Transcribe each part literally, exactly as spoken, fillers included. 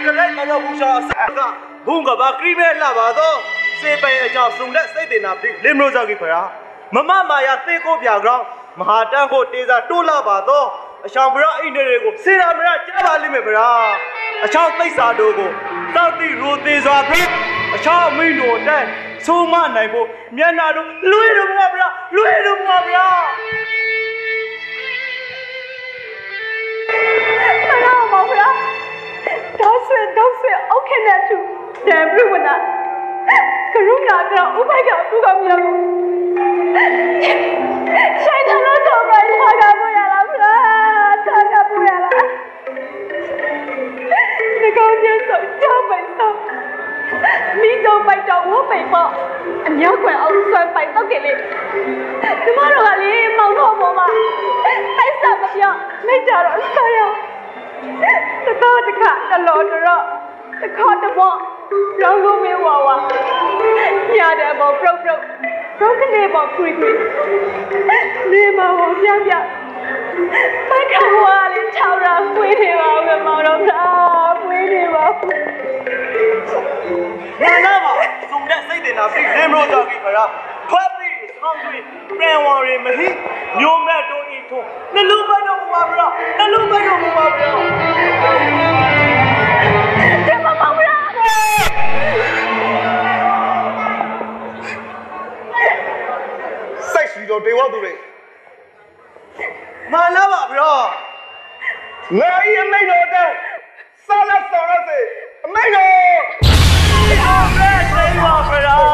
ကလေးကတော့ဘူးရှာဆက်ကဘုံကဘာခရီးမဲလာပါတော့စေပဲအကြောင်းစုံတဲ့စိတ်တင်နာပြီးလင်းမလို့စားကြီးခရာမမမာယာသေကိုပြကောင်မဟာတန်းကိုတေးစားတိုးလာပါတော့အချောင်ဘရအိနေတွေကိုစေရာမရကြားပါလိမ့်မယ်ဗျာအချောင်သိစာတို့ကိုတောက်တိရိုသေးစွာပြီးအချောင်အမိန်တို့တဲ့ဆိုးမနိုင်ဖို့မျက်နာတို့လွေလို့မပါဗျာလွေလို့မပါဗျာမနာပါဗျာဒါဆွေတော့ဆွေโอเคနဲ့သူတန်ပြဝနာကရုဏာကတော့ဥပိုက်ကသူကမြောက်ဆိုင်ထလာတော့ပါထားကမို့ရလားဗျာထားကမို့ရလားဒီကောင်ကျတော့ကြောက်ပိုင်တော့မိတော့ပိုက်တော့ဝပိုင်ပေါ့အမြောက်ကွယ်အောင်ဆွဲပိုင်တော့ကြလေဒီမတော်ကလေမောင်တော့ပေါ်မှာတိုက်စားမပြောမိကြတော့ဆောရတတော့တခါတလောတော့တခါတဘောရောင်းလို့မဝါဝါညတယ်ပေါ့ပြုတ်ပြုတ်ပြုတ်ကနေပေါ့ခွေခွေနေမှာပေါ့ပြပြမခဝါလေးချောင်းရာခွေးနေပါဦးမောင်တော်သားခွေးနေပါဘာနာပါစုံတဲ့စိတ်တင်တာပြီးလင်းမလို့စားကြီးခရာခွက်ပြီးဆောင်းပြီးပြန်ဝရီမဟိမျိုးမဲ့တို့ဤထုံးနှလုံးပိုက်တော့မှာဗျာနှလုံးပိုက်တော့မှာဗျာတဲ့မမောင်ဗျာစိတ်ရှိတော့တေဝသူတွေမာလာပါဗျာငါဤအမိတ်တော်တဲ့ဆာလက်ဆောင်ရစေအမိတ်တော်အောင်မဲ့သိပါဗျာ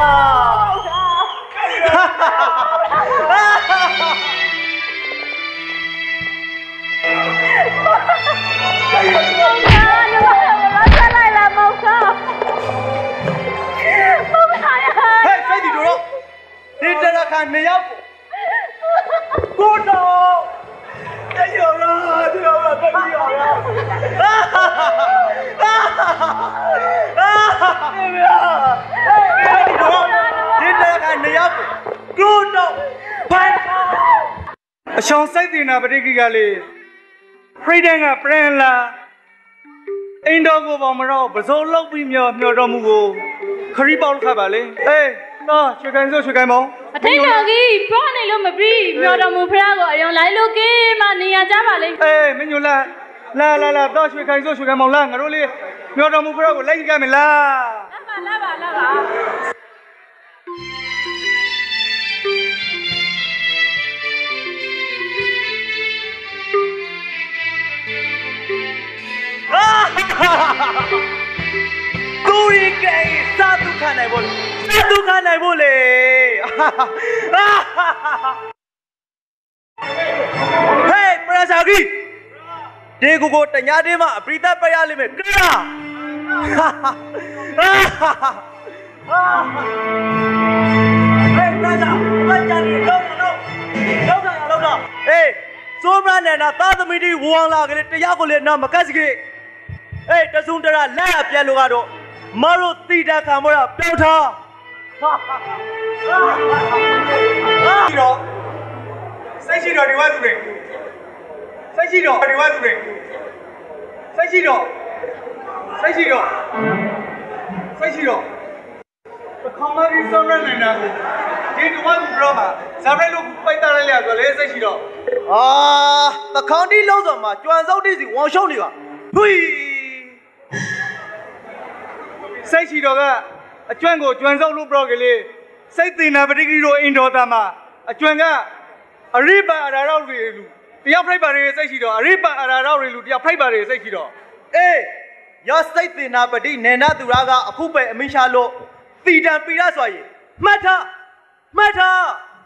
ဒီတရခါနေရောက်ကိုတော့တရောရာတရောရာတရောရာအာအာဒီတရခါနေရောက်ကိုတော့ဖန်အချောင်းစိတ်တင်တာပဋိကိကလေးဖရိဒန်ကပရန်လာအိမ်တော်ကိုပေါမတော့ပစိုးလောက်ပြီးမျောမျောတော်မူကိုခရီးပေါက်ခတ်ပါလေအေးနော်ရွှေကိုင်းစို့ရွှေကိုင်းမောင်အထိန်တော်ကြီးပြောနေလို့မပြီးမျောတော်မူဖရာကိုအယုံလိုက်လို့ကေးမနေရကြပါလိမ့်အေးမင်းညလာလာလာလာတော့ရွှေကိုင်းစို့ရွှေကိုင်းမောင်လာငါတို့လေးမျောတော်မူဖရာကိုလိုက်ကြမယ်လားလာပါလာပါလာပါကိုရီကဲစာတုခနိုင်ဖို့စာတုခနိုင်ဖို့လေဟေးပရာစာဂီဒီကိုကိုတညာတင်းမှာအပရိသတ်ပရလိမ့်မယ်ကရာဟေးပရာစာမကြရီလုံးလုံးလုံးတာလုံးတာဟေးစိုးမရနဲ့နာသာသမီတီဝေါ်လာကလေးတရားကိုလည်းနော်မကတ်စကေအေးတစုံတရာလက်အပြက်လို့ကတော့မတို့တီတာခံမရပြောင်းထားဟာဒီတော့စိတ်ရှိတော့ဒီဝါသူတွေစိတ်ရှိတော့ဒီဝါသူတွေစိတ်ရှိတော့စိတ်ရှိတော့စိတ်ရှိတော့ခေါင်းမကြီးစောင်းရနေတာကိုဒီဒီဝါသူပြောမှာဇာဘရဲလို့ပိုက်တာလိုက်ရဆိုလေစိတ်ရှိတော့အာတခေါင်းတီးလုံးစော်မှာကြွံစောက်တိစီဝေါရှုံးနေပါဖွီစိတ်ရှိတော့ကအကျွမ်းကိုကျွမ်းစောက်လို့ပြောကြလေစိတ်တင်နာပဋိကိရောအင်တော်သားမှာအကျွမ်းကအရိပအရာရောက်တွေလူတယောက်ဖိုက်ပါတွေစိတ်ရှိတော့အရိပအရာရောက်တွေလူတယောက်ဖိုက်ပါတွေစိတ်ရှိတော့အေးရောစိတ်တင်နာပဋိနေနာသူရာကအခုပဲအမိရှာလို့တီတံပီရဆိုရင်မှတ်ထားမှတ်ထား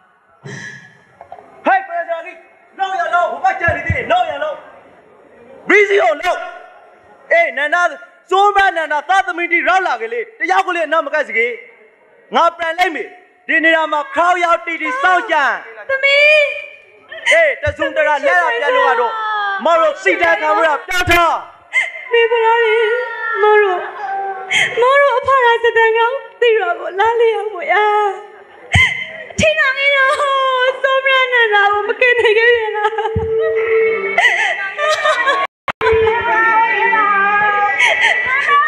ဟဲ့ပရဇာကြီးလောက်ရလောက်ဟိုဘက်ကျနေသေးလောက်ရလောက်ဘီစီကိုလောက်အေးနန္ဒစိုးမနန္ဒသာသမီတီရောက်လာကြလေတယောက်ကလေးအနောက်မကတ်စကေငါပြန်လိုက်မေဒီနေရာမှာခေါင်းရောက်တီတီစောင့်ကြံသမီးအေးတစုံတရာလက်ရပြန်လို့ကတော့မတော်စီတာကမရပြောင်းထားနေပါလေမတော်မတော်အဖရာစတဲ့ကောင်တီရကိုလာလေရမို့ရထင်းနာငင်းတော့စိုးမနန္ဒကိုမကင်းနိုင်ခဲ့ရလား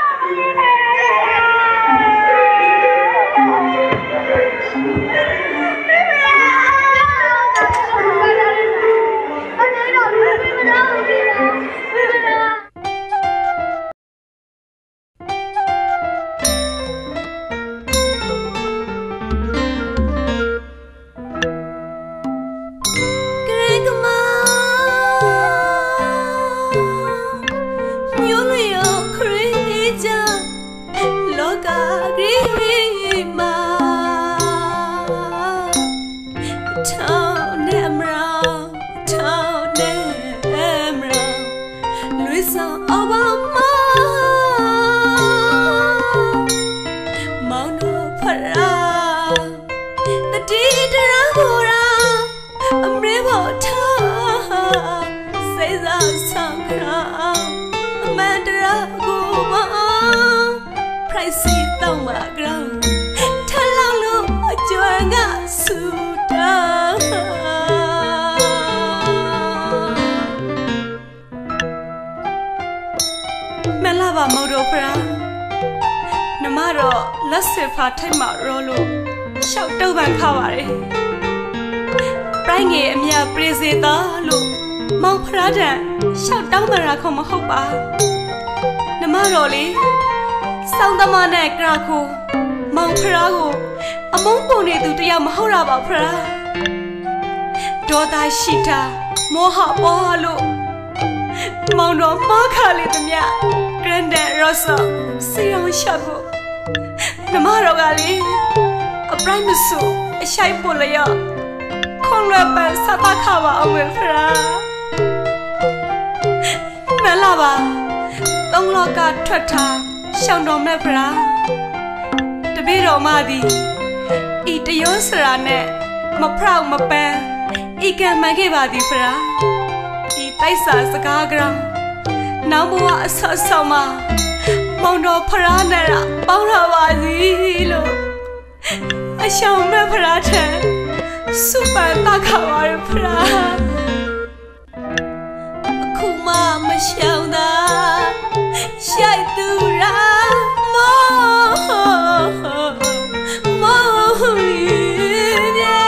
Let's say for time out rolo shout out van khaware Prai nge amya praise ta lo Maung phra dan shout out mara kho ma hout ba Nama ro le Saung tama nai kra kho Maung phra ko among pon ne tu tayaw ma hout ra ba phra Do ta shi ta moha po lo Maung do ma kha le tamya Granddad Rosa Siyong shago Namaro gali, a prime so, a shy polaya, Conrad by Satakawa away fra Melava, Long Loka Trata, Shando Mebra, the Biro Madi, eat the Yosrane, my proud my pen, Ika Magivadi fra, eat Taisa Sagagram, Namua Sasama. Mondo Paranera, Pauravazilo. I shall never attend Super Takawar Pra Kuma Mashanda Shaidura Mo Molia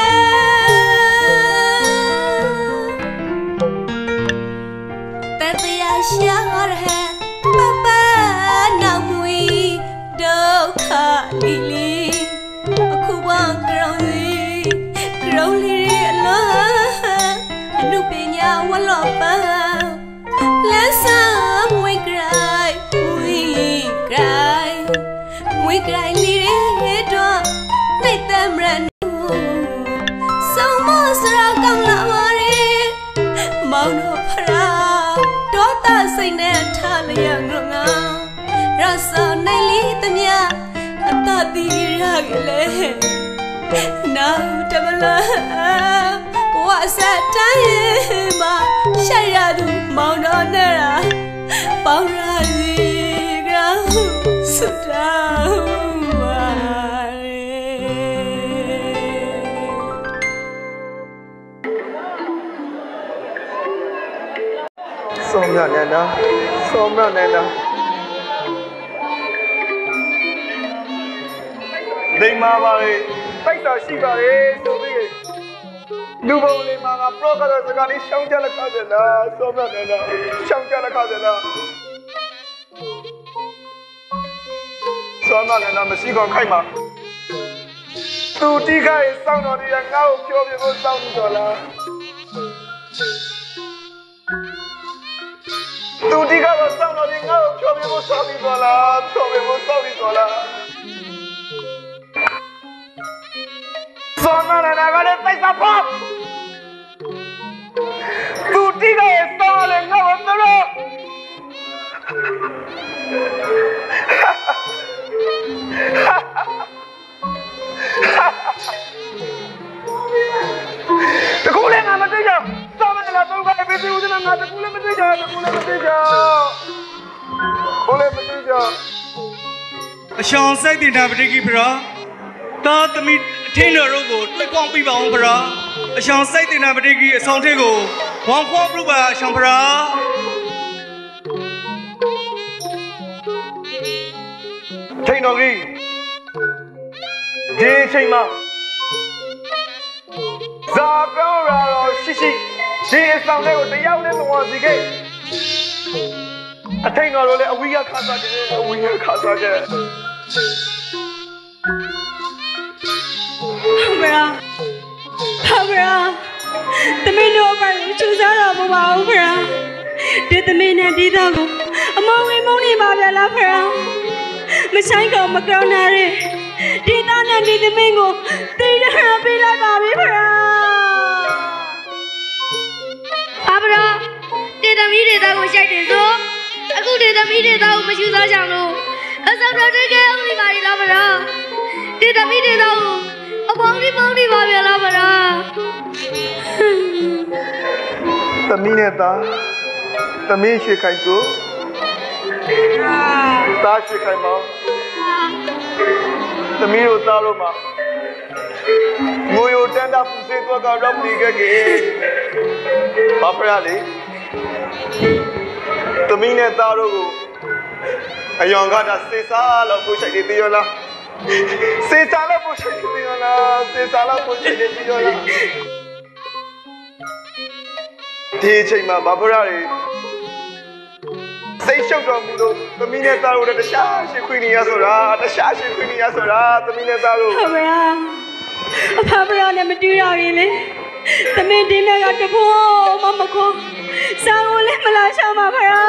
Tatia Shahar hai Papa Namui Doka Lili Akuba Groundy Growly alone Anupinya Walopa Let's up we cry We cry We cry little Let them run So most Rakam Lavare Mount Opera Dota Saineta Liangrunga Rasa Nelly Tamia Atati Ragile Now Tamala Was that time Shayadu Mount Onera Paurazi Ground Somna Nana, Somna Nana. They Mavare, Paisa Shibare, so big. Nuboli Manga, Proca, the Gani, Shankala Kazana, Somna Nana, Shankala Kazana. Somna Nana, Masigo Kaima. Two Tika is sound on the now, pure sound dollar. Tu diga lo sono di no, piove soldi sola, piove soldi sola. Sono la nave pesa pop. Tu diga e sono le no, però. Te cule ma te yo. Sono la tonga e vedi una nata cule me te yo, cule me te yo. Cule me te yo. A Sean said in Abdiki Bra, Taught me Taylor Rogo, the Compi Bang Bra, a Sean said in Abdiki, a Santiago, one quad Ruba, Shampara. Taylor Lee. Jay Shima. Zabora Shishi. She is found there with the young little ones again. I take no roll, we are Casa, we are Casa. Bra Bra The men know about you, choose out of a bra. Did the men and did them among money about la bra. Machango Macronari did not and did the mingo. They don't have it like Bobby Bra. Abra did a meeting that was shut his door. I go အခုတည်းသမီးတွေတော့မရှိသားကြောင်လို့အစပ်တော့တကယ်အောင်ဒီပါလေလားမလားဒီသမီးတွေတော့အပေါင်းဒီပေါင်းဒီပါဗျာလားမလားသမီးနဲ့သားသမီးရွှေခိုင်ဆိုသားရွှေခိုင်မောင်သမီးတို့သားတို့မှာငိုရိုတန်းတာပူစေးတော့ကတော့မနေခဲ့ခင်ဘာဖရလေသမီးနဲ့သားတို့ကိုအယောင်ကတာစေစားလို့ကိုရှိုက်နေသေးရောလားစေစားလို့ကိုရှိုက်နေသေးရောလားစေစားလို့ကိုရှိုက်နေသေးရောလားဒီအချိန်မှာဘာဖရတွေစိတ်ရှုပ်တော်မူလို့သမီးနဲ့သားတို့လည်းတခြားရှိခွင့်နေရဆိုတာတခြားရှိခွင့်နေရဆိုတာသမီးနဲ့သားတို့ဖဖရာအဖဖရာနဲ့မတူရရင်လေသမီးဒီနေ့ကတဖို့မမကိုစောင်းလေးမလာရှောင်းပါဖရာ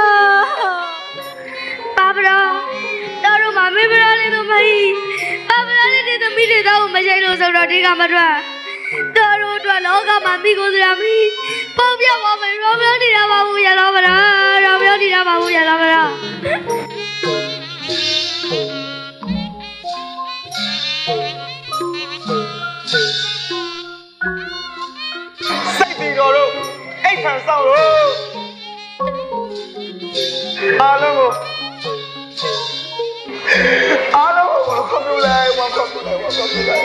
ပါပရာတော်တို့မမေပရာလေးတို့မကြီးပါပရာလေးတွေသမီးတွေတော့မရှိလို့ဆိုတော့ဒီကမထွက်တော်တို့အတွက်လောကမှာမိကိုစရာမီးပုံပြပါမယ်ရောပြောနေတာပါဘူးရလားမလားရောပြောနေတာပါဘူးရလားမလားစိတ်ပြီးတော့တို့အိတ်ခံဆောင်လို့အားလုံးကိုအားလုံးကိုဝါခေါ်ပြလိုက်ဝါခေါ်ပြလိုက်ဝါခေါ်ပြလိုက်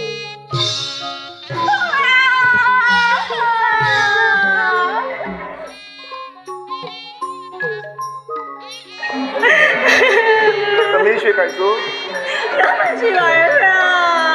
သမီးရွှေခိုင်ဆိုတော့မရှိပါရဲ့ဗျာ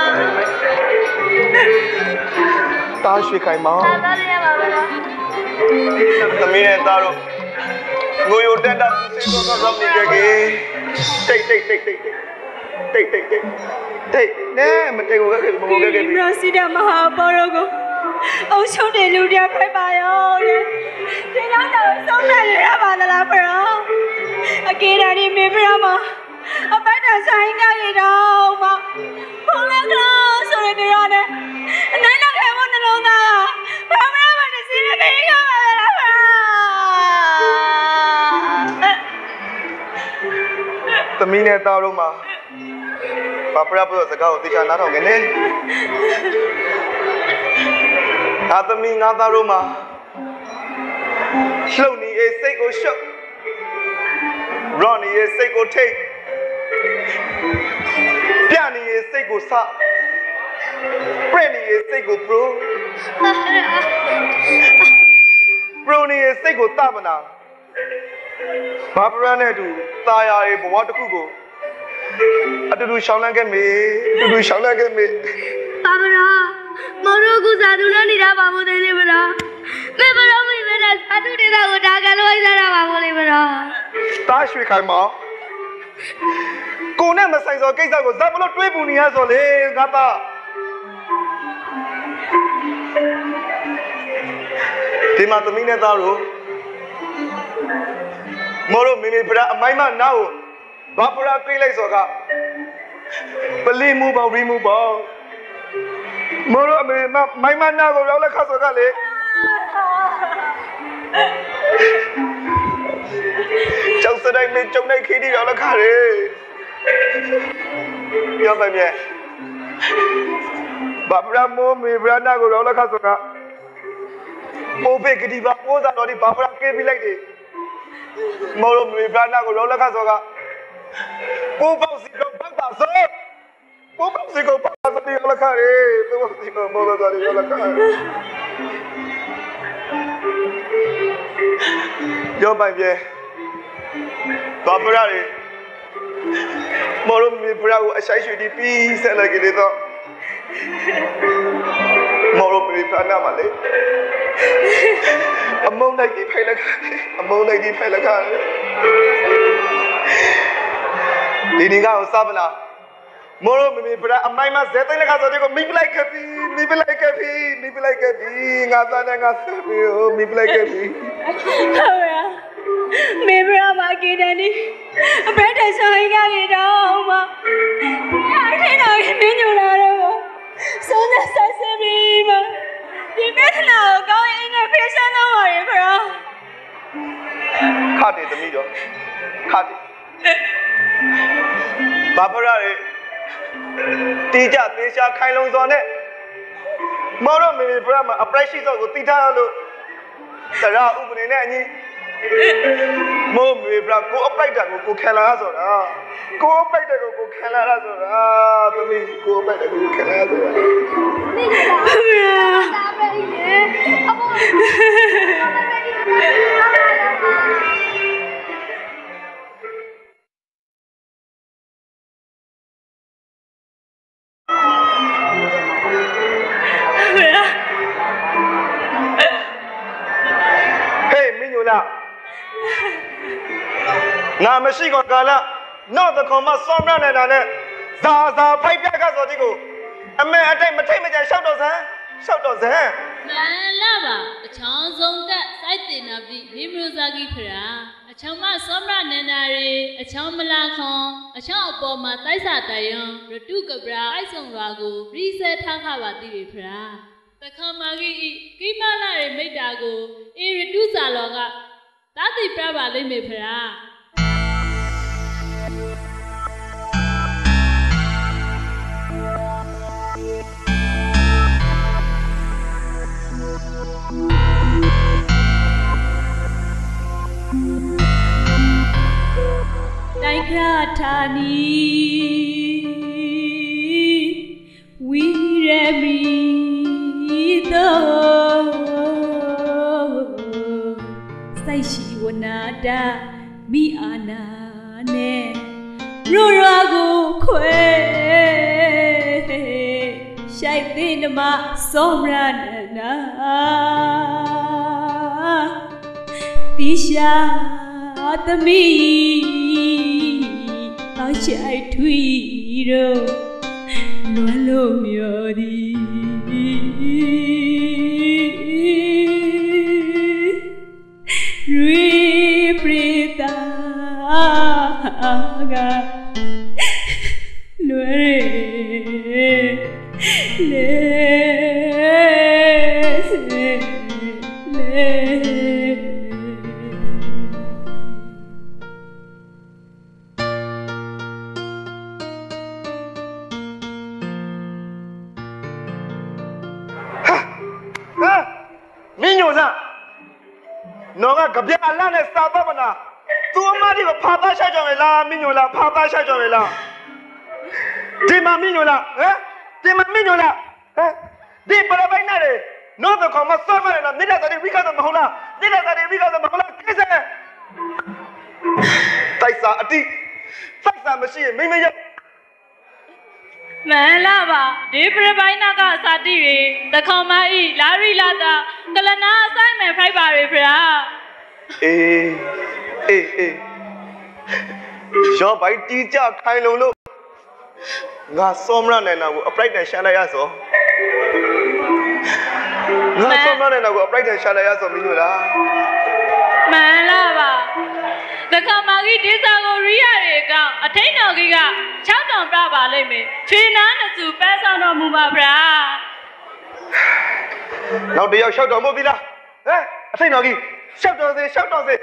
တားရွှေခိုင်မောင်တားရပါမလားသမီးနဲ့သားတို့ငိုရိုတက်တာစိတ်တော့တော့နေကြကြီးတိတ်တိတ်တိတ်တိတ်တိတ်တိတ်တိတ်တိတ်နဲမတိတ်ကိုခဲ့မမိုးခဲ့ခဲ့ပြီဘရစီဒမဟာဘောရောကိုအုပ်ချုပ်တဲ့လူတွေဖိုက်ပါရောတဲ့ဒီတော့တော့ဆုံးနေရပါလားဘရောအကေရာဒီမေဘရမအပိုက်တာဆိုင်ကရတော့မဖုန်းလည်းကတော့ဆိုရတဲ့ရတဲ့အနိုင်တော့ခဲမနှလုံးသားဘာမရမနဲ့စီးနေပြီကပါလားဘရောသမီးနဲ့သားတို့မှာဘာပရပရစကားကိုသိချာနားထောင်ကနေအာသမီးငါသားတို့မှာလှုပ်နေရဲ့စိတ်ကိုရှုပ်ရောနေရဲ့စိတ်ကိုထိတ်ပြနေရဲ့စိတ်ကိုစပြနေရဲ့စိတ်ကိုပရိုပရိုနေရဲ့စိတ်ကိုတမနာဘာပရနဲ့တူตายရရဲ့ဘဝတစ်ခုကိုအတူတူရှောင်းလန်းခဲ့မေအတူတူရှောင်းလန်းခဲ့မေပါပရာမော်ရိုကူစာသူနဲ့နေတာပါမို့တယ်လေပရာမေပရာမေနဲ့စာသူနေတာကိုဒါကလို့အိစားတာပါမို့လေပရာတားရွှေခိုင်မောင်ကိုနဲ့မဆိုင်စောကိစ္စကိုဇက်ဘလို့တွေးပူနေရဆိုလေငါသားဒီမှာသမီးနဲ့သားတို့မော်ရိုမေမေပရာအမိုင်းမနာကိုဘာပရာပြေးလိုက်ဆိုကပလီမူပေါ့ရီမူပေါ့မော်ရိုမေမမိုင်းမနာကိုရောက်လက်ခါဆိုကလေကျောက်စတိုင်းမင်းကျုံနေခီးဒီရောက်လက်ခါလေပြောပါမြဲဘာပရာမိုးမေဘရာနာကိုရောက်လက်ခါဆိုကပိုးပေကတိပါပိုးစားတော်ဒီဘာပရာကေးပြီးလိုက်တယ်မော်ရိုမေဘရာနာကိုရောက်လက်ခါဆိုကပိုးပေါစီကိုပတ်တာဆိုပိုးပေါစီကိုပတ်တာဆိုရောက်လက်ခါလေပိုးပေါစီကိုမော်ရိုတော်ရောက်လက်ခါပြောပါမြဲဘာပရာလေမော်ရိုမေဘရာကိုအဆိုင်ရွှေဒီပြီးဆက်လိုက်ကြတော့မော်ရိုမေဘရာနာမလေးအမုန်းလိုက်ကြီးဖိုင်လက်ခါအမုန်းလိုက်ကြီးဖိုင်လက်ခါဒီနေ့ကစပနာမော်ရိုမေဘရာအမိုင်းမဇဲသိန်းလက်ခါဆိုတဲ့ကိုမိပလိုက်ခဲ့ပြီမိပလိုက်ခဲ့ပြီမိပလိုက်ခဲ့ပြီငါသားနဲ့ငါဆက်ပြီမိပလိုက်ခဲ့ပြီဟုတ်ရမေဘရာမကေတန်ဒီအပက်တဆိုင်ကရတော့မအထင်းတော်မင်းညူလာတော့ဆုံးသက်ဆက်စပြီးမဒီပြဿနာကိုကောင်းရင်နဲ့ဖေးရှင်းတော့ပါရဲ့ဘရာခတ်တယ်သမီးတော့ခါတယ်ဘာဖရာလေတီးကြသေးချာခိုင်လုံစွာနဲ့မော်ရမေဖရာမှာအပရက်ရှိစောကိုတီးထားလို့တရားဥပဒေနဲ့အညီမို့မေဖရာကိုအပလိုက်တာကိုကိုခံလာရဆိုတာကိုအပလိုက်တဲ့ကိုကိုခံလာရဆိုတာသမီးကိုအပလိုက်တဲ့ကိုခံလာရဆိုတာနေကြလားဖရာတာပဲလေအမေငါမရှိကောကာလနောက်တစ်ခေါက်မှစောမရနေတာနဲ့ဇာဇာဖိုက်ပြကဆိုတဲ့ကိုအမေအတိုက်မထိတ်မကြရှောက်တော့စမ်းရှောက်တော့စမ်းမှန်လားပါအချောင်းဆုံးတက်စိုက်တင်နာပြီမိမရိုဇာကြီးဖရာအချောင်းမစောမရနေတာတွေအချောင်းမလာခွန်အချောင်းအပေါ်မှာတိုက်စာတယံရတုကပရာအိုက်ဆောင်ရွာကိုရီဆဲထားခပါတိတွေဖရာတခါမာကြီးဤကိမလာရဲ့မိတ္တာကိုအေရတုစာလောကတာတိပြပါလိမ့်မေဖရာတိုင်းခရထာနီဝီရမီသောစိုက်ရှိဝနာတာမိအာနာနဲ့ရိုးရွာကိုခွဲရှိုက်သိနမစောမရနာတိရှာသမီးအချိုက်ထွီတော့လွမ်းလို့မျောသည်ရီပရိတာကလွယ်လေလေနော်ကကြပြအလားနဲ့စာပတ်မနာသူအမဒီကိုဖာသားရှာကြမယ်လားမင်းညိုလားဖာသားရှာကြမယ်လားဒီမမင်းညိုလားဟမ်ဒီမမင်းညိုလားဟမ်ဒီပရပိုင်နာလေနော်တော့ကမစောမရလားမိသားစုဝိကတော့မဟုတ်လားမိသားစုဝိကတော့မဟုတ်လားကိစ္စတိုက်စာအတိတိုက်စာမရှိရင်မိမရမှန်လားပါဒီပရပိုင်နာကစာတိတွေတခေါမဤလာရီလာတာကလနာအဆိုင်မဲ့ဖိုက်ပါတွေဖရာအေးအေးအေးရောဘိုင်တီကြခိုင်လုံလို့ငါစောမရနိုင်တာကိုအပရိုက်တန်ရှာလိုက်ရစောငါစောမရနိုင်တာကိုအပရိုက်တန်ရှာလိုက်ရစောမင်းတို့လားမှန်လားပါတခါမကြီးဒေသကိုရိရတွေကအထိန်တော်ကြီးက၆တောင်ပြပါလိမ့်မယ်ခြေနားနှစ်စုပဲဆောင်တော်မူပါဗျာနောက်တယောက်ရှောက်တော်မူပြီလားဟမ်အထိန်တော်ကြီးရှောက်တော်စေရှောက်တော်စေ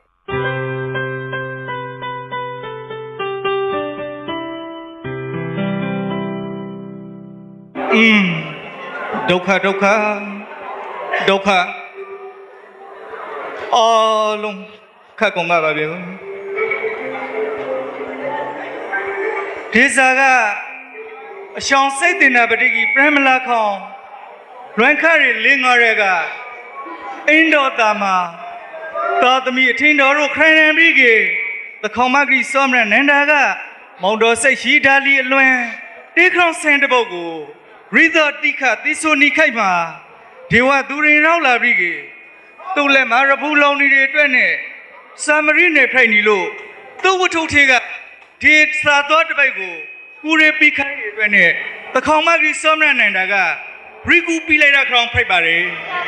อืมဒုက္ခဒုက္ခဒုက္ခအော်လုံးခက်ကုန်ပါပါဗျာဒီစားကအရှောင်းစိတ်တင်နာပတိကြီးပရမလာခေါင်လွမ်းခရလင်းငါရဲကအင်းတော်တာမှာသာသမီအထင်းတော်တို့ခိုင်ရန်ပြီးကေသခေါမဂရီစောမရနန္ဒာကမောင်တော်စိတ်ရှိဓာလီအလွန်တေးခေါင်ဆန်တပုတ်ကိုရိသတိခသီဆိုနီခိုက်မှာဒေဝသူရင်ရောက်လာပြီးကေသူ့လက်မှာရဖူးလုံးတွေအတွက်နဲ့စာမရီနဲ့ဖိုက်နေလို့သူ့ဝတ္ထုထေကဒီစာတော်တပိုက်ကိုကူရပိခိုင်းရအတွက်နဲ့သခေါမဂရီစောမရနန္ဒာကရီကူပြီးလိုက်တာခေါင်ဖိုက်ပါတယ်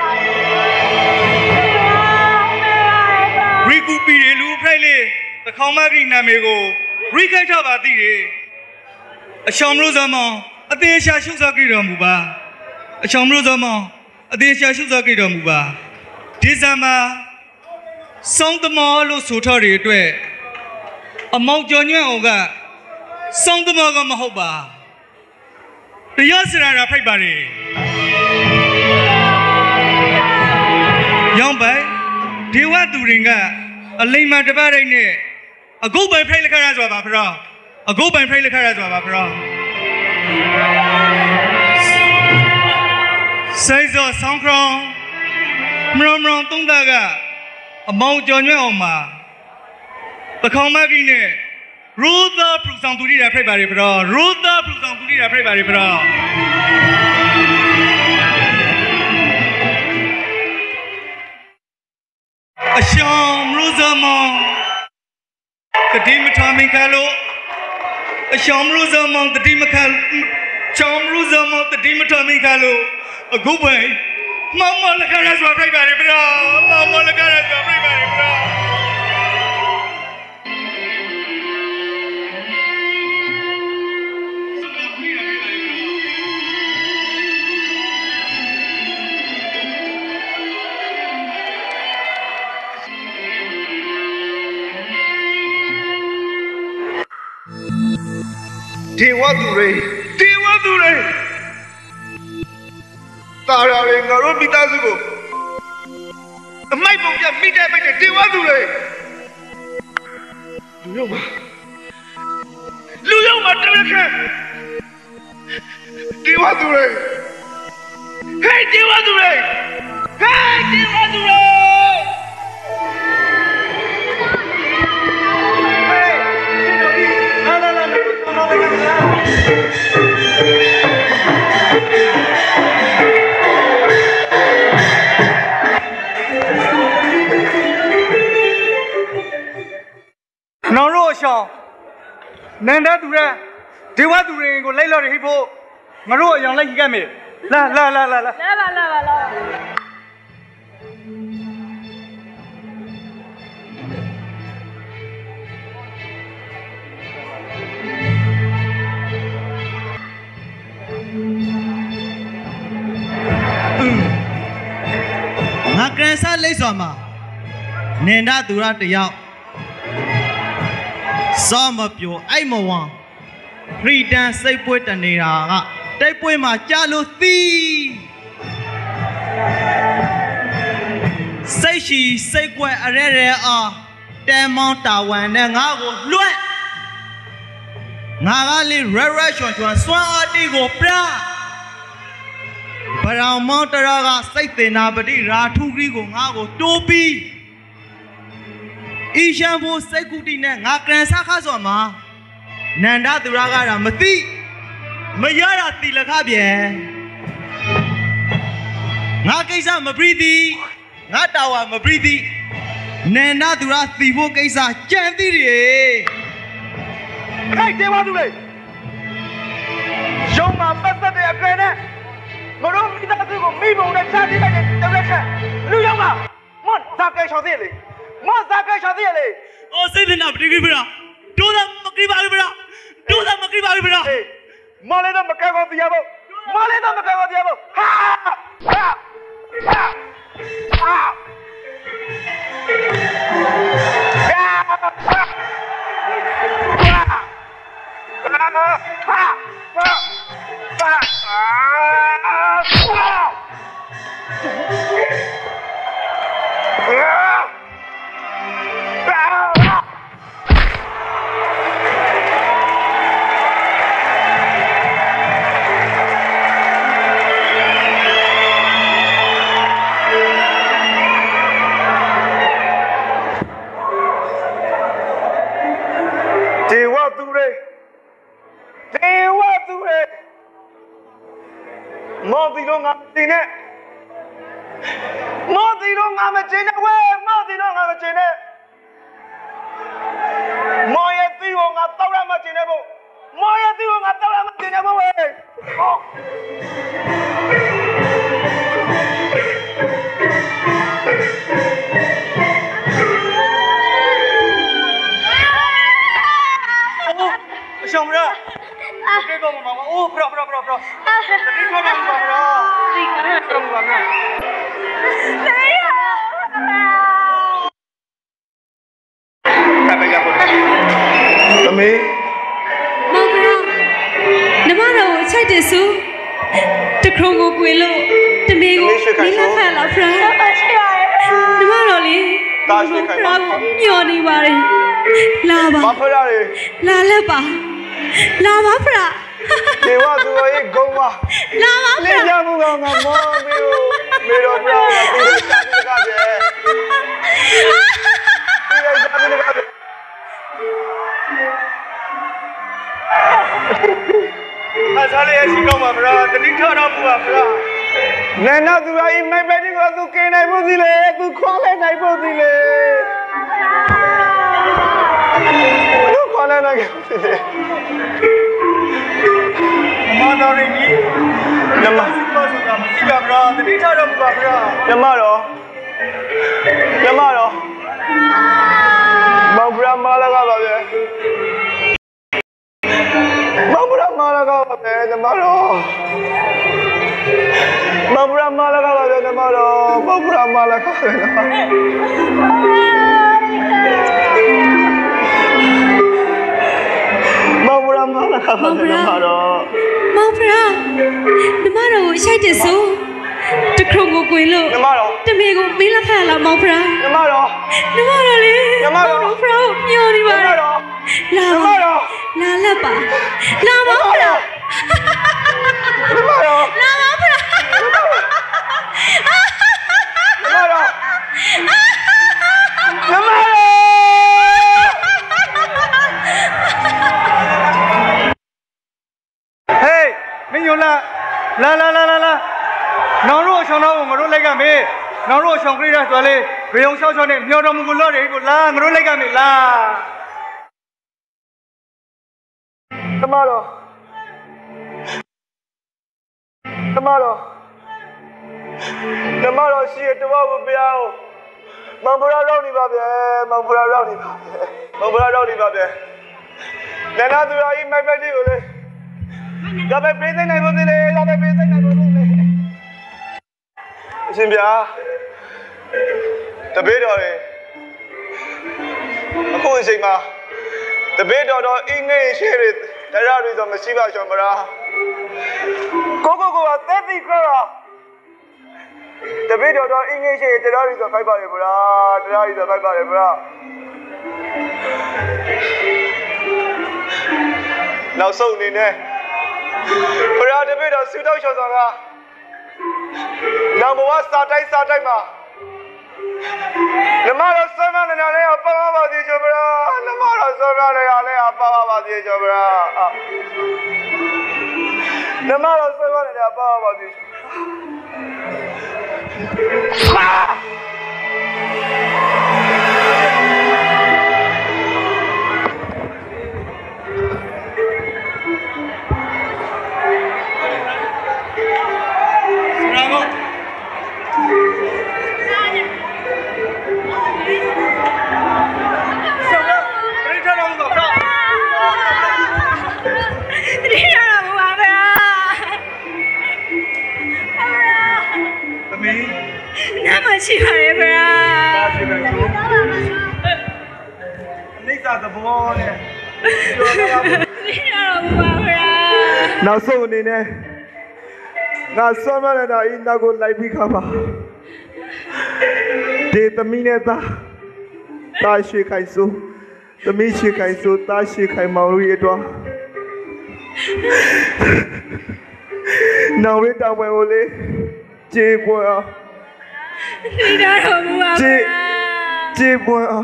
ရီကူပြီးရလူဖိုက်လေသခေါမဂရီနာမည်ကိုရိခိုက်ထပါသည်တယ်အရှောင်းမလို့စမောအသေးရှာရှုစားကြတော်မူပါအရှောင်းမလို့စမောအသေးရှာရှုစားကြတော်မူပါဒီဇာမှာစောင်းသမောလို့ဆိုထားတဲ့အတွက်အမောင်ကျော်ညွန့်အောင်ကစောင်းသမားကမဟုတ်ပါတရားစရာတာဖိုက်ပါလေရောင်ပိုင်ဒေဝသူရင်ကအလိမ္မာတပတ်ရိုက်နဲ့အကုတ်ပိုင်ဖိုက်လက်ခရဆိုတာပါဖရောအကုတ်ပိုင်ဖိုက်လက်ခရဆိုတာပါဖရောစိုက်စောဆောင်းခေါင်းမရမရသုံးသားကအမောင်ကျော်ညွန့်အောင်မှာပခေါမကြီးနဲ့ရူသာပူဆောင်သူတွေရဖိုက်ပါလေဖရောရူသာပူဆောင်သူတွေရဖိုက်ပါလေဖရောအရှောင်းရူဇမန်တတိမထမင်ခါလို့အရှောင်းရူဇမန်တတိမခါချောင်းရူဇမန်တတိမထမင်ခါလို့အခုပဲမမလကရဆိုဖိုက်ပါလေဖရောမမလကရဆိုဖိုက်ပါလေဖရောဒေဝသူတွေဒေဝသူတွေတာရာတွေငါတို့မိသားစုကိုအမိုက်ပုံပြမိတဲ့မိတဲ့ဒေဝသူတွေလူရုံမှာလူရုံမှာတရခက်ဒေဝသူတွေဟဲ့ဒေဝသူတွေဟဲ့ဒေဝသူတွေနော်တို့အရှောင်းနန္ဒသူရဒေဝသူရင်ကိုလိုက်လော်ရဟိဖို့ငါတို့အယောင်လိုက်ကြီးကမယ်လာလာလာလာလာလာပါလာပါလာငါကန်ဆာလိတ်စွာမှာနန္ဒသူရတယောက်စောမပြောအိုက်မဝံခရီတန်စိတ်ပွဲတနေတာကတိုက်ပွဲမှာကြာလို့သီးစိတ်ရှိစိတ်ကွက်အရဲရဲအားတဲမောင်းတာဝန်နဲ့ငါ့ကိုလွှဲ့ငါကလေးရရချွန်ချွန်စွမ်းအားတီကိုပြဗရောင်မောင်းတရကစိတ်တင်နာပတိရာထုခရီကိုငါ့ကိုတိုးပြီးအီရှံဖို့စိတ်ကူတီနဲ့ငါကန်ဆာခါဆိုမှာနန္ဒသူရကတာမသိမရတာတီလခပြန်ငါကိစ္စမပြီးသည်ငါတာဝါမပြီးသည်နန္ဒသူရသီဖို့ကိစ္စကြံသိတယ်ဟဲ့ဒေဝသူတွေရုံမှာပတ်သက်တဲ့အကဲနဲ့ငါတို့မိသားစုကိုမိဘုံနဲ့ချားတိလိုက်တဲ့တရက်ခက်လူရုံမှာမွတ်ဇာကဲချော်သေးလေမဇာကရှာသေးလေအိုစိတ်တင်တာပတိကိဗရာဒိုးတာမကိပါဘူးဗရာဒိုးတာမကိပါဘူးဗရာမလေးတော့မကဲကောတရားဖို့မလေးတော့မကဲကောတရားဖို့ဟာဟာဟာဟာမော်ဒီတော့ငါတင်နဲ့မော်ဒီတော့ငါမတင်နဲ့ဝဲမော်ဒီတော့ငါမတင်နဲ့မော်ရဲ့တီကိုငါတောက်ရမတင်နဲ့ဘို့မော်ရဲ့တီကိုငါတောက်ရမတင်နဲ့ဘို့ဝဲဟောရှောင်းရဒီကောင်မမအိုးဖရဖရဖရဖရဒီကောင်မမဖရဒီကောင်မမဖရ谁呀？ 再来一下， မေမောင်ကရာနမတော်ကိုချိုက်တယ်ဆိုတခုံကိုကွေလို့တမေကိုမင်းလက်ဖက်လောက်ဖရာနမတော်လေးတာရွှေခိုင်ပါမျောနေပါလေလာပါဘာဖရာလေလာလက်ပါလာပါဖရာဒေဝသူရဲ့ဂုံးပါလာပါဖရာလေကြမှုကငါမောမေကိုမေတော်ပြောတာဒီလိုစာပြီးတကားပဲဒီလိုစာပြီးတကားပဲအားစားလေးရရှိကောင်းပါဗျာတတိထတော်မူပါဗျာနန္ဒသူရအိမိုင်ပဲဒီကသူကိနိုင်ဖို့စီလေသူခေါ်လဲနိုင်ဖို့စီလေသူခေါ်လဲနိုင်ဖို့စီလေမတော်ရင်းကြီးနမစီပါဆိုတာမရှိပါဗျာတတိထတော်မူပါဗျာနမတော်နမတော်မောင်ဗြဟ္မာလာကပါပဲမောင်ဗြဟ္မာလာကပါပဲနမတော်မောင်ဗြဟ္မာလာကပါပဲနမတော်မောင်ဗြဟ္မာလာကပါပဲနမမောင်ဗြဟ္မာလာကပါပဲနမတော်မောင်ဖရာနမတော်ကိုရှိုက်တယ်ဆိုတခုံကိုကွေလို့နမတော်တမေကိုမင်းလက်ဖက်လားမောင်ဖရာနမတော်နမတော်လေနမတော်ဖရာကိုမျောနေပါနမတော်လာနမတော်လာလက်ပါလာမောင်ဖရာနမတော်လာမောင်ဖရာနမတော်နမတော်ဟေးမင်းယုံလာလာလာလာလာလာနောင်တို့ဆောင်တော့ငါတို့လိုက်ကမေးနောင်တို့ဆောင်ကြရဆိုလေဘေယုံလျှောက်လျှောက်နဲ့မျောတော်မူကိုလော့တယ်ကိုလာငါတို့လိုက်ကမေးလာနမတော်နမတော်နမတော်ရှိရတော်ဘူးဗျာမောင်ဗရာရောက်နေပါဗျာမောင်ဗရာရောက်နေပါဗျာမောင်ဗရာရောက်နေပါဗျာနန္ဒသူရအိမိုင်ပဲဒီကိုလေဒါပဲပြေးသိနိုင်ဖို့သေးလေဒါပဲပြေးသိနိုင်ဖို့သေးလေအရှင်ဗျာတပည့်တော်တွေအခုအချိန်မှာတပည့်တော်တော်အင်းငယ်ရှိရတရားတွေဆိုမရှိပါရှောမလားကိုကိုကိုကသက်ပြီးခေါ်တာတပည့်တော်တော်အင်းငယ်ရှိရတရားတွေဆိုဖိုက်ပါလေဗလားတရားတွေဆိုဖိုက်ပါလေဗလားနောက်ဆုံးအနေနဲ့ဘုရားတပည့်တော်ဆူတောက်လျှော်စွာကနောင်ဘဝစာတိုင်းစာတိုင်းမှာနမတော်ဆွမ်းမနေရလဲပါပါပါသေးချောဗလားနမတော်ဆွမ်းမနေရလဲပါပါပါသေးချောဗလားနမတော်ဆွမ်းမနေရပါပါပါသေးချောရှိပါရဲ့ဗျာရှိပါရဲ့အိစ္ဆာသဘောနဲ့ဒီရတော့ပါဗျာနောက်ဆုံးအနေနဲ့ငါဆွမ်းမနေတာဤနောက်ကိုလိုက်ပြီးခါပါဒေသမီးနဲ့သားတာရွှေခိုင်စိုးသမီးရွှေခိုင်စိုးတာရွှေခိုင်မောင်တို့ရဲ့အတွက်နောက်ဝေးတောင်ပွဲကိုလေကြေးပွဲအောင်ဒီတော့မူပါဗျာကြေးကြေးပွဲအောင်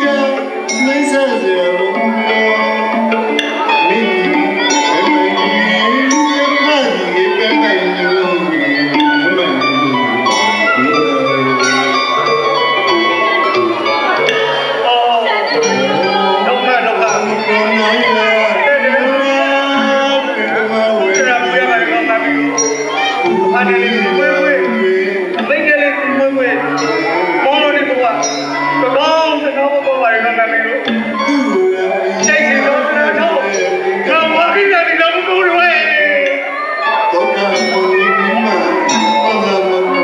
Lisa, နေလေဝဲဝဲမိတ်ကလေးဝဲဝဲမောင်လို့ဒီကွာကောင်းစကားပေါ်ပါရကနာမီလို့စိတ်ကြီးတော့တော့ကောင်းပါပြီလားဒီတော့ကိုရွယ်တော့ကပေါ်နေမှာအော်လာမလို့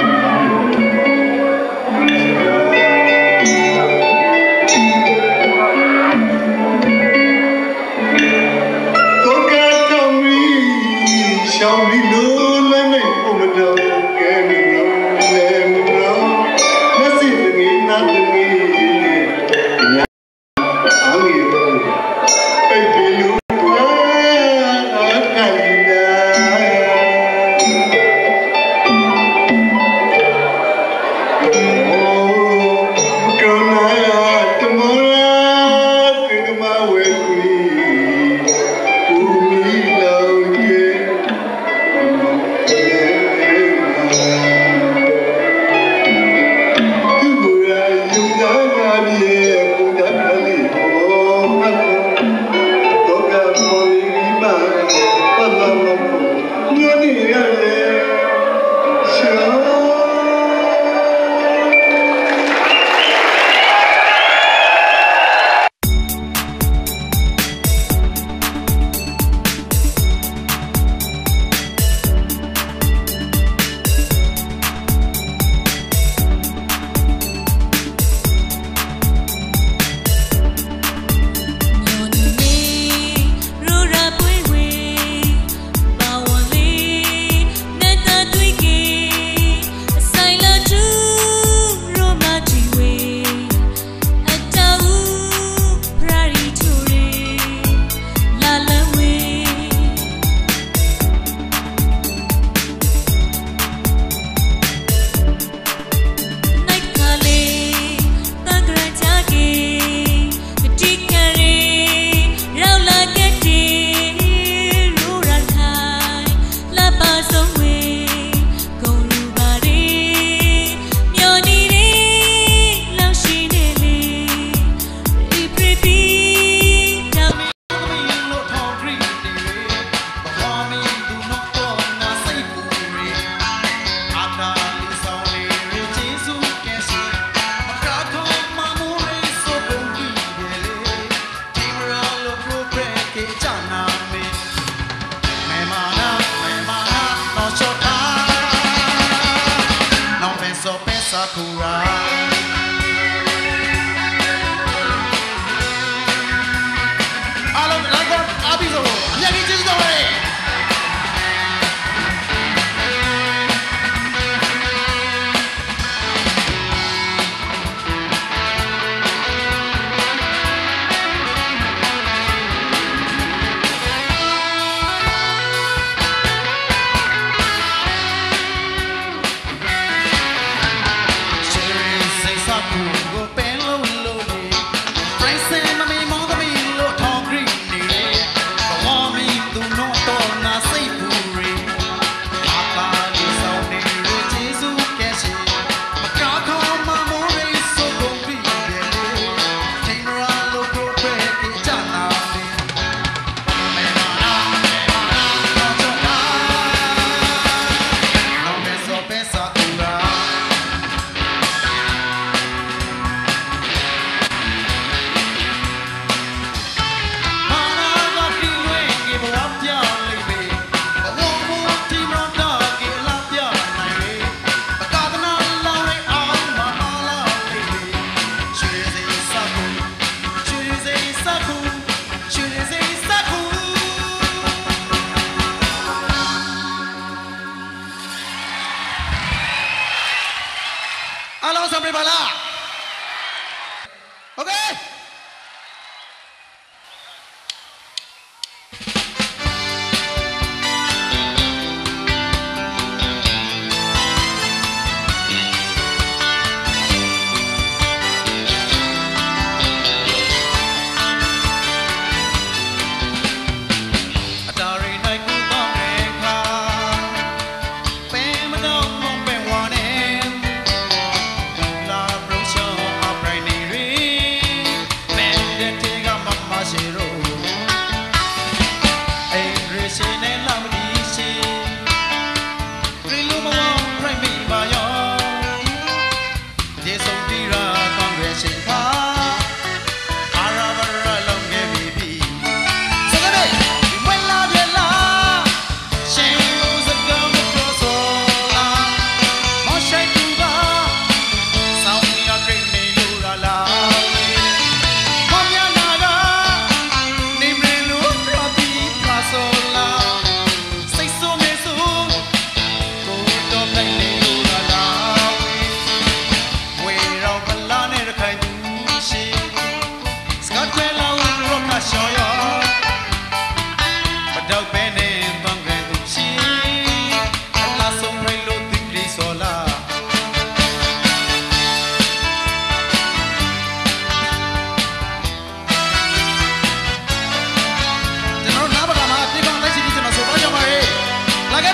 တော့ကတော့မီရှောင်းပြီးလို့လည်းမဟုတ်မတော့ကဲမလို့လည်းမတော့မစီတငင်းနာတငင်းအားရတော့ပိတ်ပြီးလို့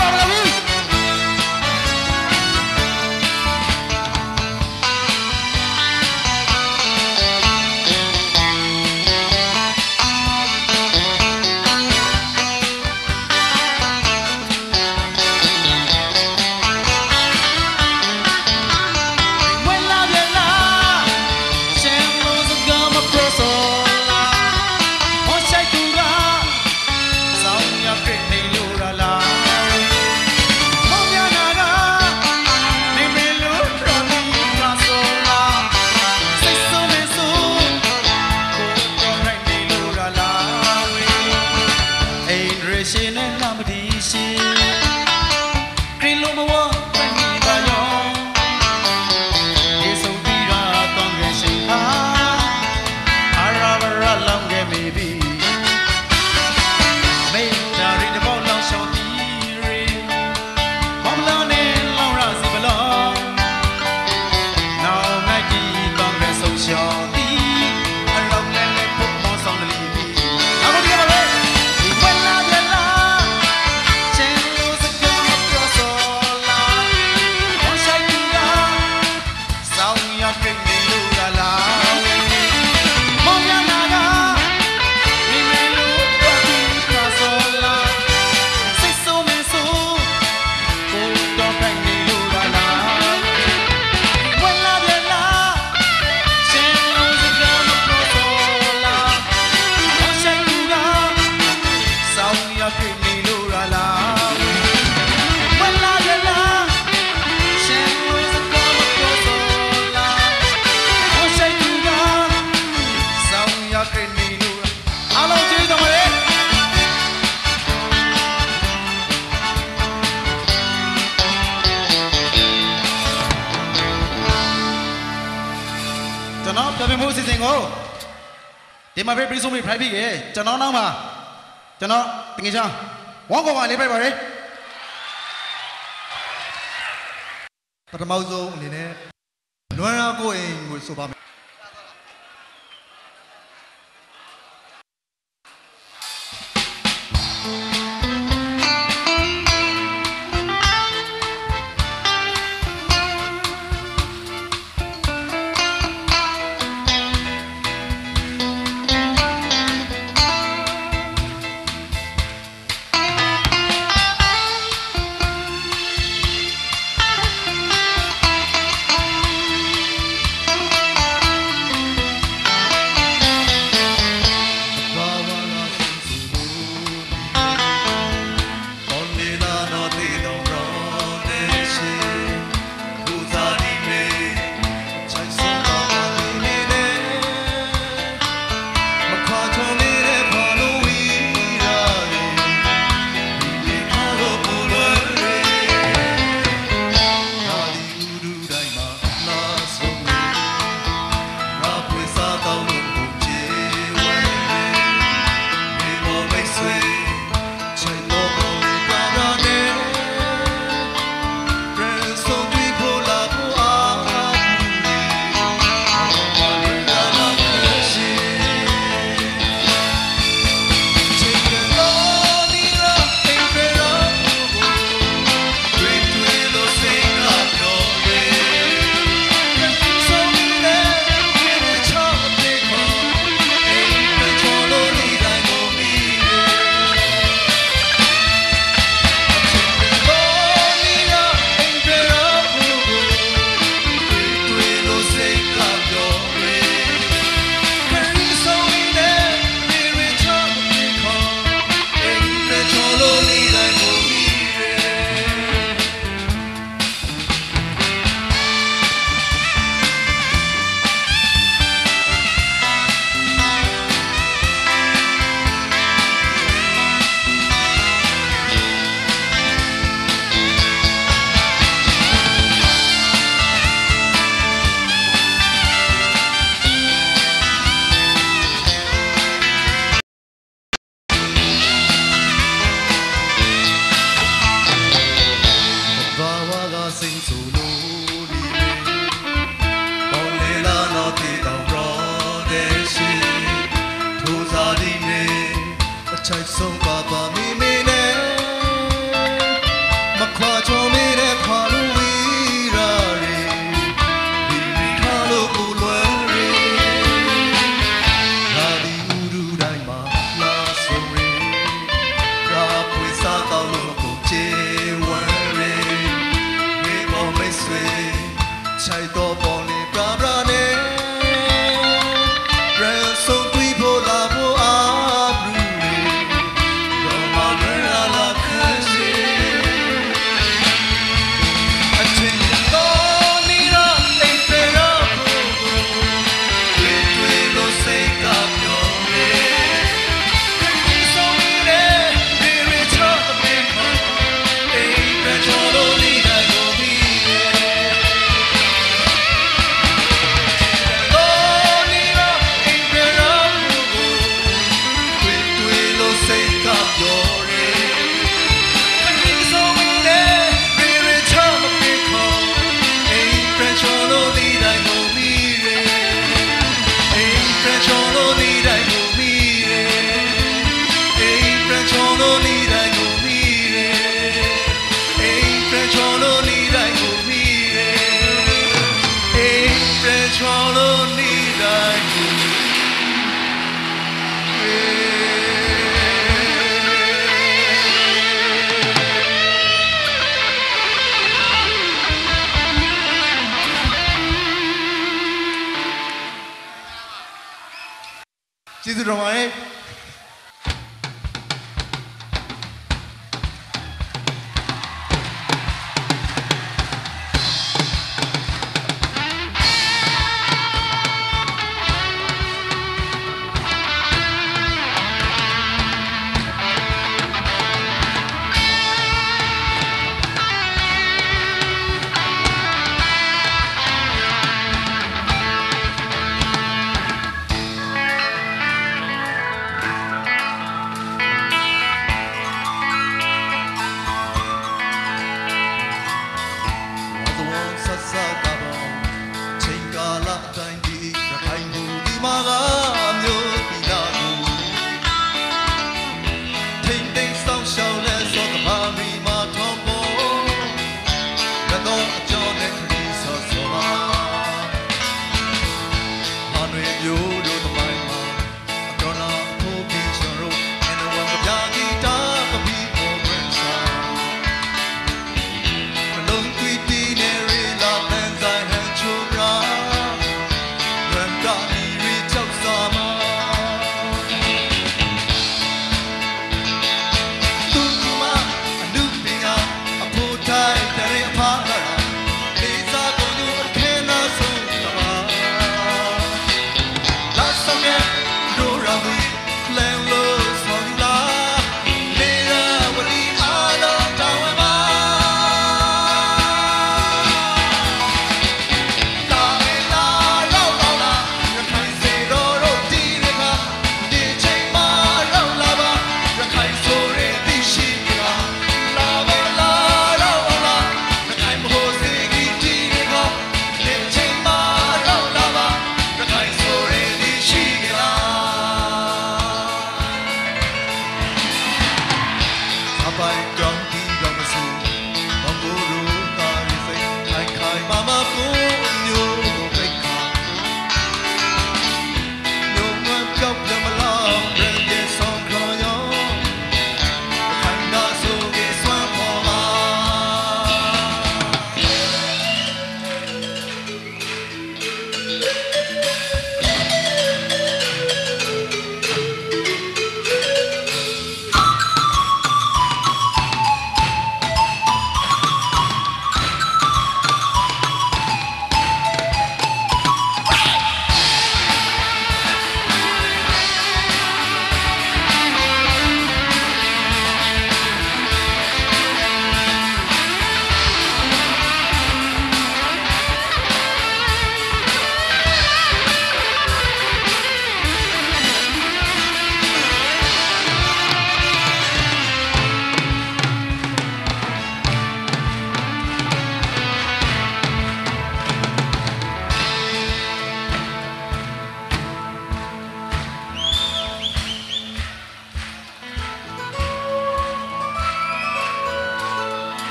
ဒီမှာပဲပြီးဆုံးပြီဖိုက်ပြီရဲ့ကျွန်တော်နောက်မှာကျွန်တော်တကယ်ချမ်းဝမ်ကောပါလေးပြပါရယ်ပထမဆုံးအနေနဲ့လွမ်းရာကိုအိမ်ကိုဆိုပါမယ်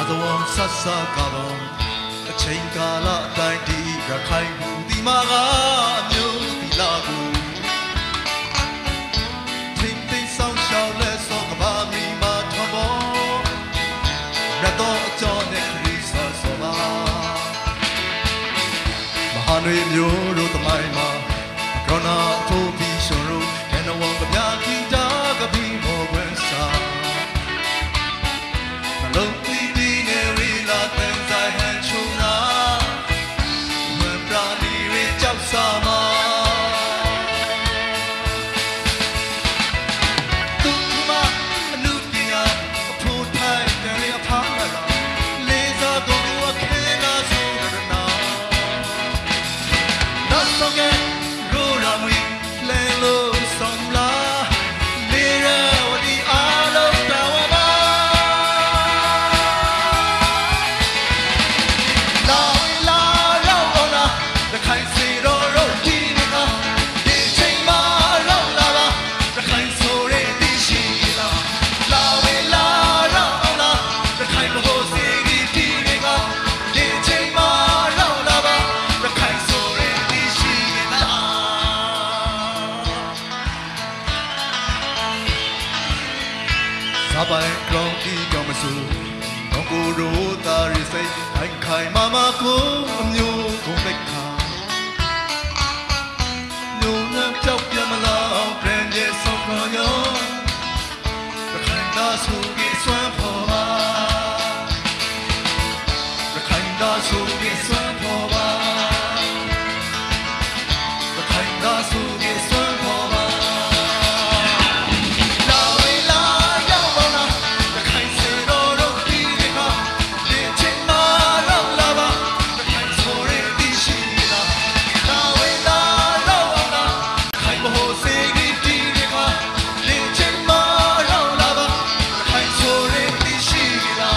သောဆဆကတော့အချိန်ကာလအတိုင်းဒီရခိုင်မှုဒီမှာကအမျိုးဒီလာကိုထိမ့်သိမ်းဆောင်ရှောက်လဲစောကဘာမီမာထွန်ပေါ်ရတော့အကျော်နဲ့ခရစ်စတ်ဆိုပါမဟာနွေမျိုးတို့တမိုင်းမှာကရောနာထိုးပြီးရှင်တို့နဲ့နဝကပြာခိတာကပီမောဝဲစာလုံးပြီးပြီးနေရီလာတဲ့ဆိုင်ဟန်ချုံနာမပရာလီရီကြောက်စာမာသူမအနုပညာအဖို့ထိုင်တယ်အဖားလာလေးစားကုန်ဝခဲလာဆိုရနာနောက်ဆုံးကရိုးရာမီလဲလို့ဆောင်လာလေရဝဒီအားလုံးတော်ဝပါလာလာရောက်အောင်လားတခိုင်စီတော်တို့ဒီနေ့ကဒီချိန်မှာရောက်လာပါတခိုင်ဆိုရဲဒီရှိလာလာဝေလာရောက်အောင်လားတခိုင်မဟုတ်စီဒီဒီနေ့ကဒီချိန်မှာရောက်လာပါတခိုင်ဆိုရဲဒီရှိလာစာပိုင်ကောင်းဒီကောင်းမစိုးတော့ကိုရိုးသားရစိတ်ခိုင်ခိုင်မာမာကိုအမျိုးကုန်လက်ခါမျိုးနဲ့ကြောက်ပြမလားဘရန်ရဲ့ဆုံးခေါ်ရောတခိုင်သားဆိုကြီးစွမ်းဖော်ပါတခိုင်သားဆိုကြီးစွမ်းဖော်ပါတခိုင်သားဆိုကြီးစွမ်းဖော်ပါလာဝေလာရောက်ပါလားတခိုင်စေတော်တို့ဒီနေ့ကဒီချိန်မှာရောက်လာပါတခိုင်ဆိုရဲဒီရှိလာလာဝေလာရောက်ပါလားတခိုင်မဟုတ်စေကြီးဒီနေ့ကဒီချိန်မှာရောက်လာပါတခိုင်ဆိုရဲဒီရှိလာ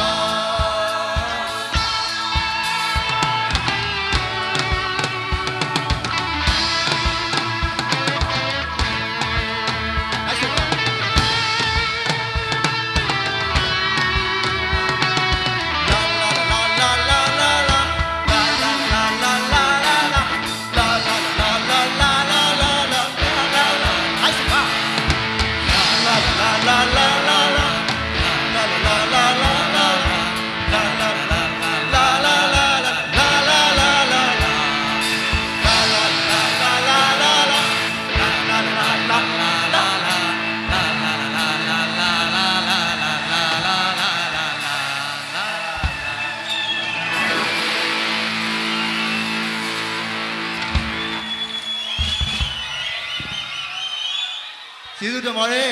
ကျေးဇူးတင်ပါတယ်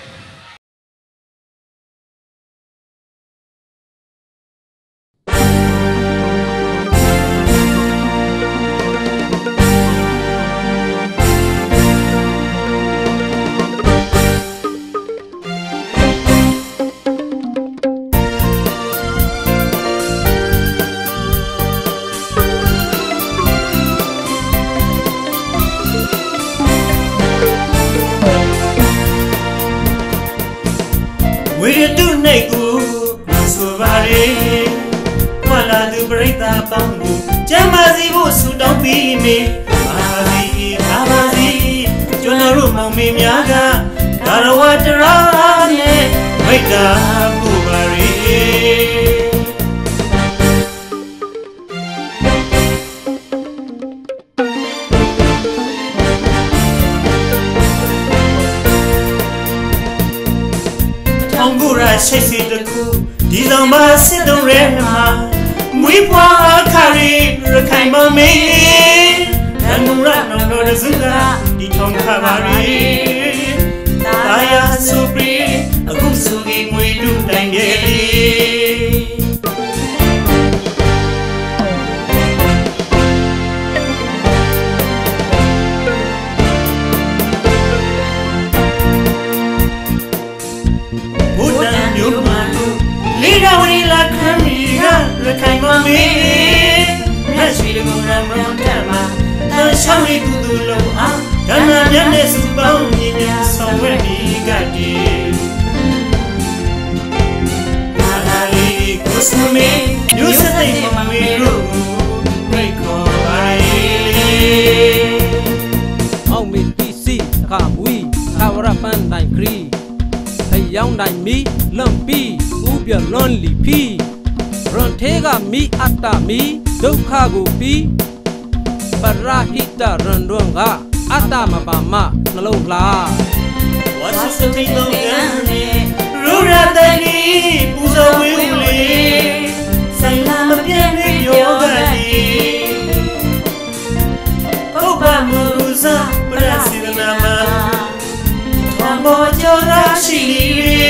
We do negu Masubari Wala du berita bangku Jamazi bu sudah bimi Mahazi Kabazi Jona rumah mimiaga Karawajarane Weda bubari Angura shesi deku di zamba sidon rema mui pwa kari rakai mame nanura no no zunga di thong khabari taya supri akum sugi mui du tangeli Lida wani la kamiga rakai mami Nasi de guna mrondama Na shami kudulo ah Dana nyane subang ninya somewhere ni gadi Nalali kusumi သိမမီတို့မိခေါ်ပါလေအောင်မီတီစီခါမူသာဝရပန်တိုင်းခရီအယောင်တိုင်းမီလွန်ပီဥပြလွန်လီဖီရွန်သေးကမီအတ္တမီဒုက္ခကိုပြီးပရဟိတရန်တွန်းကအတ္တမပါမနှလုံးလားဝါစတိလုံးကနေရူရတဲ့နီပူဇော်ဝေးဦးလေဆိုင်လာမပြည့်တဲ့ယောဂနီပုပ္ပမူဇာပရစီဒနာမဘောဘောကျော်ရာရှိလေ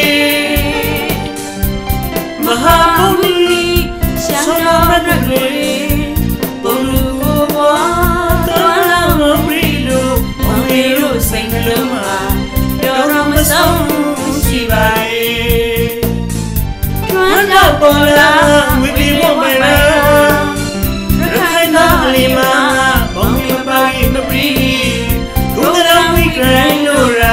မဟာဘုန်းကြီးရှမ်းတော်မတ်တွေဘုံလူဘောတော်လာမပရီလိုဘုံရီတို့စိတ်နှလုံးမှာပြောရမဆုံးရှိပါရဲ့ကျွမ်းတော့ပေါ်လာဝိပီဘုံမဲလာရခိုင်သားလေးမှာဘုံရီမပါရီမပရီဒုက္ခဝိကရန်လို့ရာ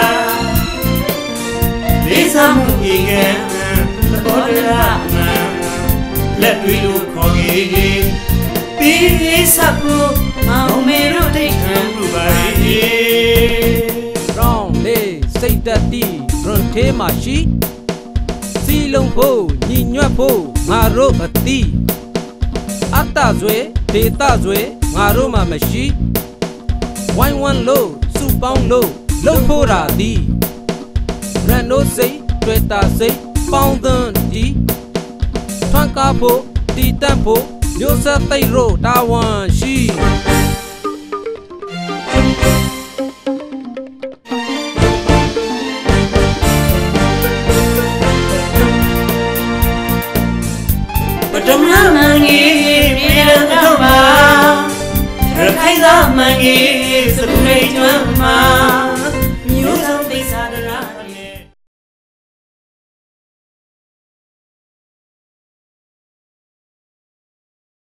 လေးစားမှုအေကံသဘောတရားမှန်လက်တွေလို့ခေါ်ကြီးပြီးစပ်ဖို့မောင်မေတို့တိတ်ခံမှုပါရဲ့ရောင်းလေးစိတ်သက်တီရွန်သေးမှရှိစီလုံးဖို့ညီညွတ်ဖို့ငါတို့အတိအတ္တဆွေဒေတာဆွေငါတို့မှမရှိဝိုင်းဝန်းလို့စုပေါင်းလို့လှုပ်ဖို့ရာသည်ရန်တို့စိတ်တွေ့တာစိတ်ပေါင်းသန်းဒီထွန်းကားဖို့တီတန့်ဖို့မျိုးဆက်သိရို့တာဝန်ရှိပထမမန်ကြီးပြန်တော့ပါရခိုင်သားမန်ကြီးစပူရိတ်ကျွမ်းမှာ